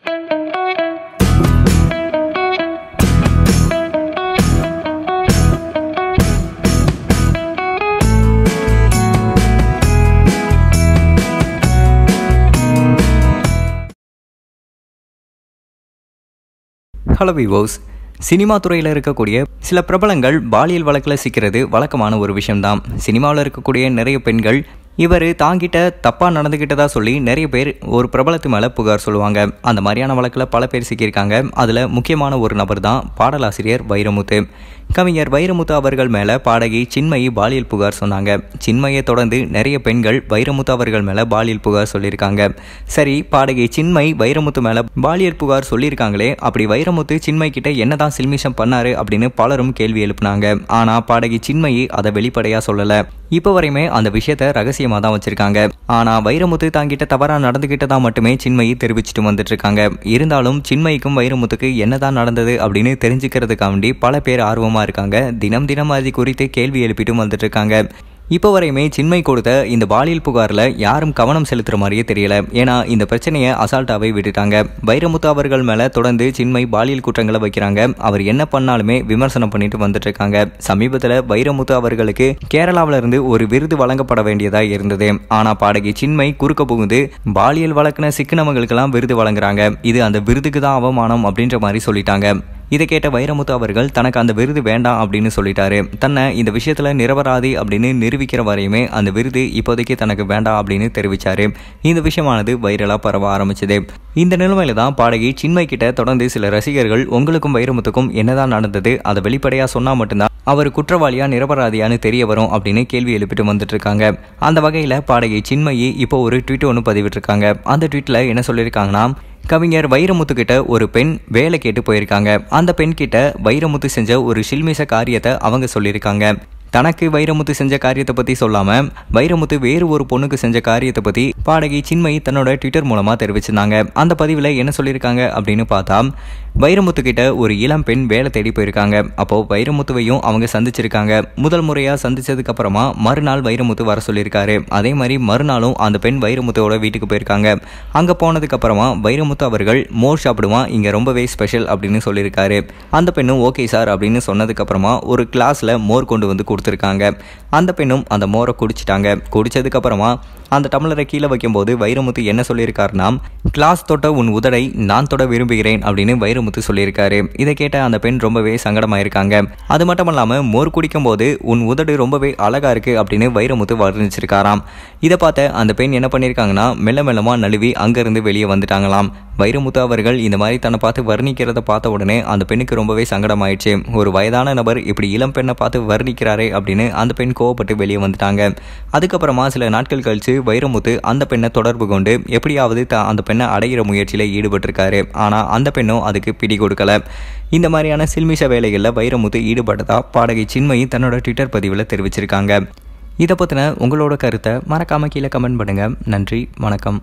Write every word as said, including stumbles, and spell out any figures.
Hello விவோஸ், cinema துறையில் இருக்கக்கூடிய சில பிரபலங்கள் பாலியல் வழக்கில் சிக்கிறது வழக்கமான ஒரு விஷயம்தான். சினிமாவில் இருக்கக்கூடிய நிறைய பெண்கள் இவர் தாங்கிட்ட தப்பாக நடந்துக்கிட்டதா சொல்லி நிறைய பேர் ஒரு பிரபலத்து மேலே புகார் சொல்லுவாங்க. அந்த மாதிரியான வழக்கில் பல பேர் சிக்கியிருக்காங்க. அதில் முக்கியமான ஒரு நபர் தான் பாடலாசிரியர் வைரமுத்து. கவிஞர் வைரமுத்து அவர்கள் மேலே பாடகி சின்மயி பாலியல் புகார் சொன்னாங்க. சின்மயை தொடர்ந்து நிறைய பெண்கள் வைரமுத்து அவர்கள் மேலே பாலியல் புகார் சொல்லியிருக்காங்க. சரி, பாடகி சின்மயி வைரமுத்து மேலே பாலியல் புகார் சொல்லியிருக்காங்களே, அப்படி வைரமுத்து சின்மயி கிட்ட என்னதான் சில்மிஷம் பண்ணாரு அப்படின்னு பலரும் கேள்வி எழுப்புனாங்க. ஆனால் பாடகி சின்மயி அதை வெளிப்படையாக சொல்லலை. இப்போ வரையுமே அந்த விஷயத்த ரகசியமாக தான் வச்சிருக்காங்க. ஆனால் வைரமுத்து தாங்கிட்ட தவறாக நடந்துகிட்டதா மட்டுமே சின்மயி தெரிவிச்சுட்டு வந்துட்டு இருக்காங்க. இருந்தாலும் சின்மயிக்கும் வைரமுத்துக்கு என்னதான் நடந்தது அப்படின்னு தெரிஞ்சுக்கிறதுக்காண்டி பல பேர் ஆர்வமாக இருக்காங்க. தினம் தினம் அது குறித்து கேள்வி எழுப்பிட்டு வந்துட்டு இருக்காங்க. இப்போ வரையுமே சின்மயி கொடுத்த இந்த பாலியல் புகாரில் யாரும் கவனம் செலுத்துற மாதிரியே தெரியல. ஏன்னா இந்த பிரச்சனையை அசால்ட்டாவே விட்டுட்டாங்க. வைரமுத்து அவர்கள் மேலே தொடர்ந்து சின்மயி பாலியல் குற்றங்களை வைக்கிறாங்க. அவர் என்ன பண்ணாலுமே விமர்சனம் பண்ணிட்டு வந்துட்டு இருக்காங்க. சமீபத்தில் வைரமுத்து அவர்களுக்கு கேரளாவில இருந்து ஒரு விருது வழங்கப்பட வேண்டியதா இருந்தது. ஆனால் பாடகி சின்மயி குறுக்க புகுந்து பாலியல் வழக்கின சிக்கினவங்களுக்கெல்லாம் விருது வழங்குறாங்க. இது அந்த விருதுக்கு தான் அவமானம் அப்படின்ற மாதிரி சொல்லிட்டாங்க. இதை கேட்ட வைரமுத்து அவர்கள் தனக்கு அந்த விருது வேண்டாம் அப்படின்னு சொல்லிட்டாரு. தன்னை இந்த விஷயத்துல நிரபராதி அப்படின்னு நிரூபிக்கிற வரையுமே அந்த விருது இப்போதைக்கு தனக்கு வேண்டாம் அப்படின்னு தெரிவிச்சாரு. இந்த விஷயமானது வைரலா பரவ ஆரம்பிச்சது. இந்த நிலைமையில தான் பாடகி சின்மயி கிட்ட தொடர்ந்து சில ரசிகர்கள் உங்களுக்கும் வைரமுத்துக்கும் என்னதான் நடந்தது, அதை வெளிப்படையா சொன்னா மட்டும்தான் அவர் குற்றவாளியா நிரபராதியான்னு தெரிய வரும் அப்படின்னு கேள்வி எழுப்பிட்டு வந்துட்டு இருக்காங்க. அந்த வகையில பாடகி சின்மயி இப்போ ஒரு ட்வீட் ஒன்று பதிவிட்டு இருக்காங்க. அந்த ட்வீட்ல என்ன சொல்லியிருக்காங்கன்னா, கவிஞர் வைரமுத்து கிட்ட ஒரு பெண் வேலை கேட்டு போயிருக்காங்க. அந்த பெண் கிட்ட வைரமுத்து செஞ்ச ஒரு சில்மிஷ காரியத்தை அவங்க சொல்லியிருக்காங்க. தனக்கு வைரமுத்து செஞ்ச காரியத்தை பற்றி சொல்லாமல் வைரமுத்து வேறு ஒரு பொண்ணுக்கு செஞ்ச காரியத்தை பற்றி பாடகி சின்மயி தன்னோட ட்விட்டர் மூலமாக தெரிவிச்சிருந்தாங்க. அந்த பதிவில் என்ன சொல்லியிருக்காங்க அப்படின்னு பார்த்தா, வைரமுத்து கிட்ட ஒரு இளம் பெண் வேலை தேடி போயிருக்காங்க. அப்போது வைரமுத்துவையும் அவங்க சந்திச்சிருக்காங்க. முதல் முறையாக சந்திச்சதுக்கு அப்புறமா மறுநாள் வைரமுத்து வர சொல்லியிருக்காரு. அதே மாதிரி மறுநாளும் அந்த பெண் வைரமுத்துவோட வீட்டுக்கு போயிருக்காங்க. அங்கே போனதுக்கு அப்புறமா வைரமுத்து அவர்கள் மோர் சாப்பிடுவான், இங்கே ரொம்பவே ஸ்பெஷல் அப்படின்னு சொல்லியிருக்காரு. அந்த பெண்ணும் ஓகே சார் அப்படின்னு சொன்னதுக்கு அப்புறமா ஒரு கிளாஸில் மோர் கொண்டு வந்து கொடுத்துருக்காங்க. அந்த பெண்ணும் அந்த மோரை குடிச்சிட்டாங்க. குடிச்சதுக்கு அப்புறமா அந்த டம்ளரை கீழே வைக்கும்போது வைரமுத்து என்ன சொல்லியிருக்காருன்னா, கிளாஸ் தொட்ட உன் உதடை நான் தொட விரும்புகிறேன் அப்படின்னு வைரமுத்து சொல்லியிருக்காரு. இதை கேட்ட அந்த பெண் ரொம்பவே சங்கடமாயிருக்காங்க. அது மட்டும் இல்லாமல் மோர் குடிக்கும் போது உன் உதடு ரொம்பவே அழகா இருக்கு அப்படின்னு வைரமுத்து வர்ணிச்சிருக்காராம். இதை பார்த்த அந்த பெண் என்ன பண்ணியிருக்காங்கன்னா, மெல்ல மெல்லமா நழுவி அங்கிருந்து வெளியே வந்துட்டாங்களாம். வைரமுத்து அவர்கள் இந்த மாதிரி தன்னை பார்த்து வர்ணிக்கிறத பார்த்த உடனே அந்த பெண்ணுக்கு ரொம்பவே சங்கடமாயிடுச்சு. ஒரு வயதான நபர் இப்படி இளம் பெண்ணை பார்த்து வர்ணிக்கிறாரே அப்படின்னு அந்த பெண் கோவப்பட்டு வெளியே வந்துட்டாங்க. அதுக்கப்புறமா சில நாட்கள் கழிச்சு வைரமுத்து அந்த பெண்ணை தொடர்பு கொண்டு எப்படியாவது அந்த பெண்ணை அடைகிற முயற்சியில ஈடுபட்டிருக்காரு. ஆனா அந்த பெண்ணும் அதுக்கு பிடி கொடுக்கல. இந்த மாதிரியான சில்மிஷ வேலைகளில் வைரமுத்து ஈடுபட்டதா பாடகி சின்மயி தன்னோட ட்விட்டர் பதிவில் தெரிவிச்சிருக்காங்க. இதை பற்றின உங்களோட கருத்தை மறக்காம கீழே கமெண்ட் பண்ணுங்க. நன்றி, வணக்கம்.